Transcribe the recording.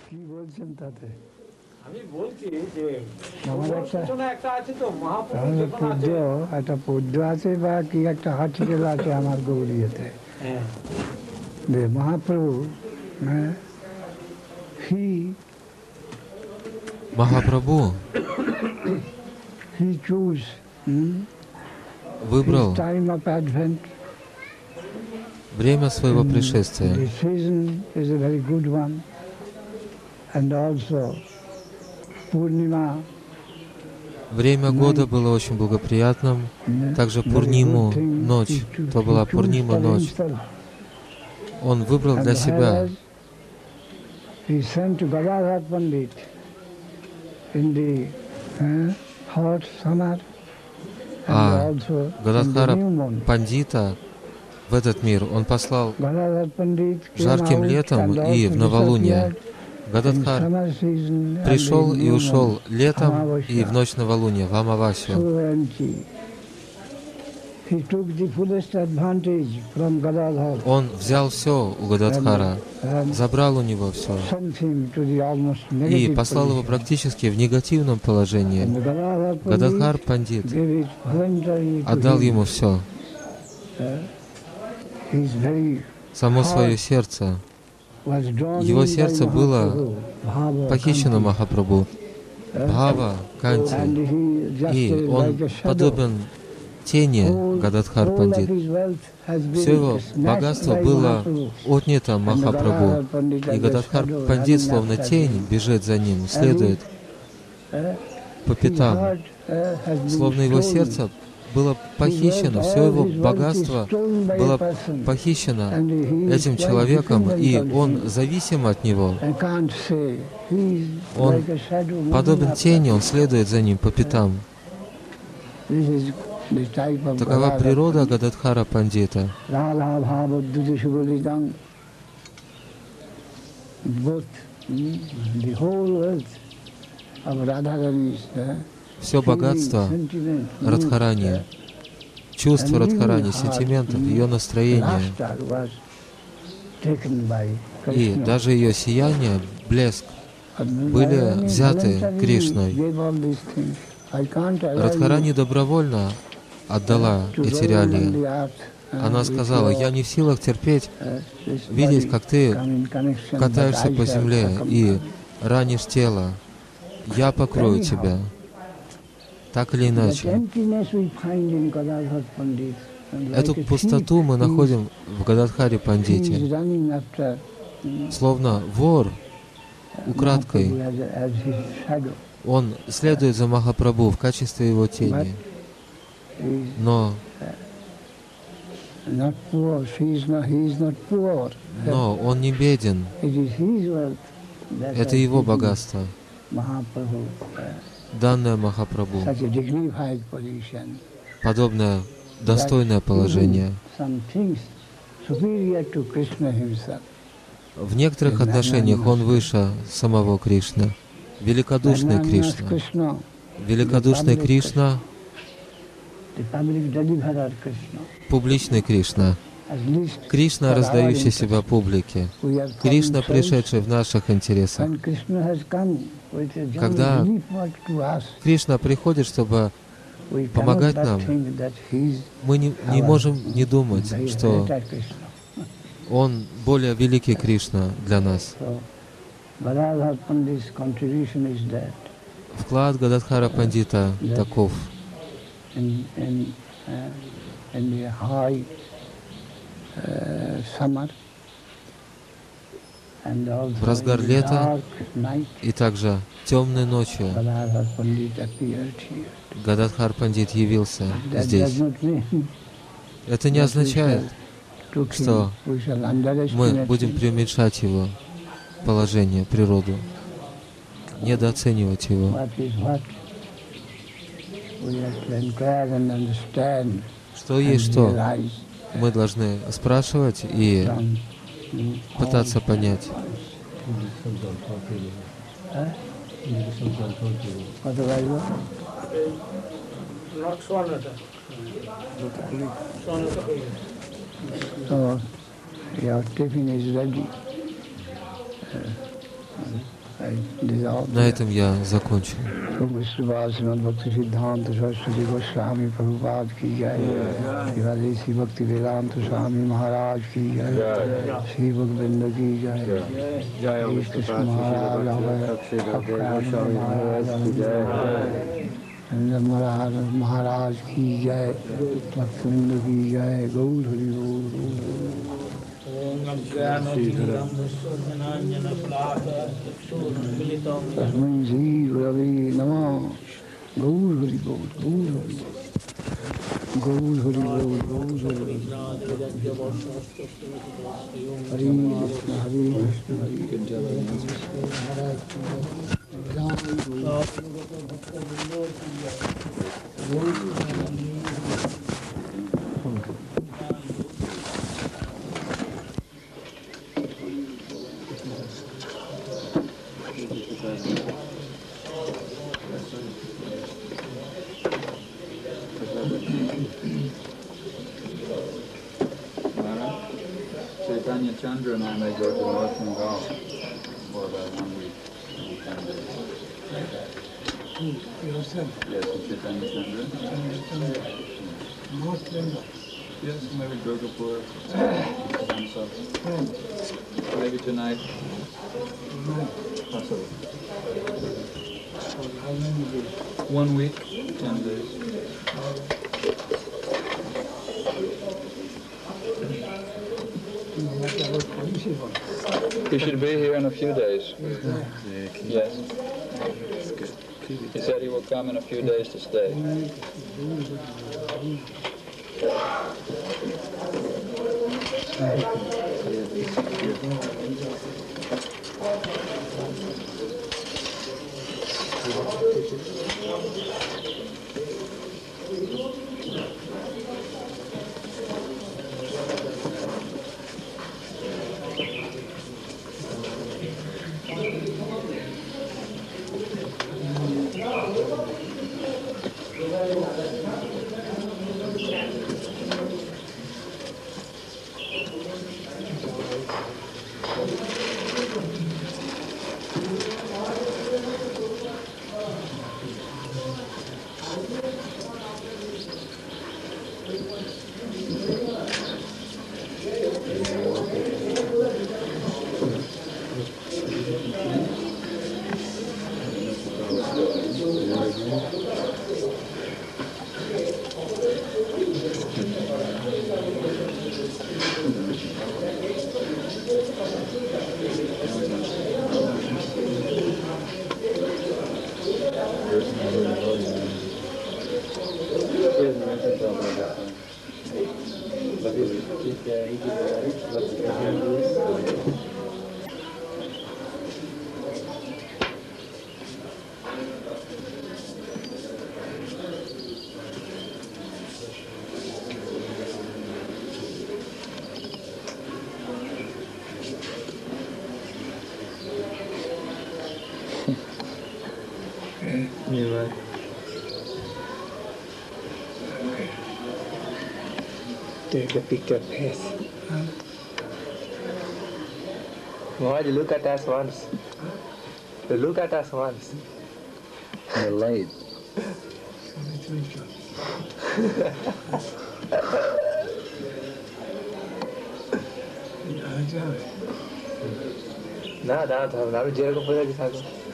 কি বলছেন তাতে? আমি বলছি যে আমার সূচনা একটা আছে তো মহাপুরুষ একটা যেখানে পদ্য, আছে। একটা পদ্য আছে বা কি একটা আর্টিকেল আছে আমার গৌরীতে, হ্যাঁ, যে Mahaprabhu he Махапрабху he chose his выбрал time of advent. время своего пришествия. The season is a very good one, and also Purnima. Время года было очень благоприятным. Также Пурниму, ночь, то была Пурнима, ночь. Он выбрал для себя. He sent to Gadadhar Pandit in the hot summer, and also Гададхара in the new moon. Пандита в этот мир он послал Gadadhar Pandit came жарким out летом and и also в новолуние. disappeared Гададхар in summer season and пришел in и new ушел moon, летом и в Amavasya. ночь новолуния, в Амавасию. So empty. He took the fullest advantage from Gadadhar, Он взял все у Гададхара, and забрал у него все sent him to the almost и negative послал его position. практически в негативном положении. And Gadadhar Гададхар Pandit Пандит gave it voluntarily to отдал him. ему все, His very само свое сердце. was drawn Его in by сердце было Mahaprabhu, Bhava, похищено Kanti. Махапрабху, Бхава, And Канти, he just и он like a shadow. подобен тени Гададхар All of Пандит. his wealth has been Все его snatched богатство by было Mahaprabhu. отнято Махапрабху, и Гададхар Пандит, словно тень, бежит за ним, следует по пятам, словно его сердце было похищено, все его богатство было похищено этим человеком, и он зависим от него. Он подобен тени, он следует за ним по пятам. Такова природа Гададхара Пандита. Все богатство Радхарани, чувство Радхарани, сентиментов, ее настроение и даже ее сияние, блеск были взяты Кришной. Радхарани добровольно отдала эти реалии. Она сказала: «Я не в силах терпеть, видеть, как ты катаешься по земле и ранишь тело. Я покрою тебя». Так или иначе, эту пустоту мы находим в Гададхаре Пандите. Словно вор украдкой, он следует за Махапрабху в качестве его тени. Но он не беден. Это его богатство, данное Махапрабху. Подобное достойное положение. В некоторых отношениях он выше самого Кришны. Великодушный Кришна. Великодушный Кришна, публичный Кришна. Кришна, раздающий себя публике. Кришна, пришедший в наших интересах. Когда Кришна приходит, чтобы помогать нам, мы не можем не думать, что Он более великий Кришна для нас. Вклад Гададхара Пандита таков. В разгар лета и также темной ночью Гададхар Пандит явился здесь. Это не означает, что мы будем преуменьшать его положение, природу, недооценивать его. Что есть что, мы должны спрашивать и пытаться понять. So, your tiffin is ready. На этом я закончу. Vishnu Bhakti Siddhanta Saraswati Goswami Prabhupada ki jai, Sri Bhakti Vedanta Swami Maharaj ki jai, Sri Bhaktivinoda ki jai, Sri Krishna Maharaj ki jai, Maharaj ki jai, Bhaktivinoda ki jai, Gaur Hari Gaur. Tasmai Shri Gurave Namah. Gaur Hari Gaur, Gaur Hari Gaur, Gaur Hari Gaur, Gaur Hari Gaur. Hare Krishna, Hare Krishna, Hare Krishna. Chaitanya Chandra and I may go to North Bengal for about 1 week. Yes, Chaitanya Chandra. North Bengal. Yes, maybe Durgapur. Maybe tonight. Possible. 1 week, 10 days. He should be here in a few days. Yes. He said he will come in a few days to stay. Take a picture path. Why you look at us once? You look at us once. You're late. ना दांत हम नारू जेल को पूजा दिखा दो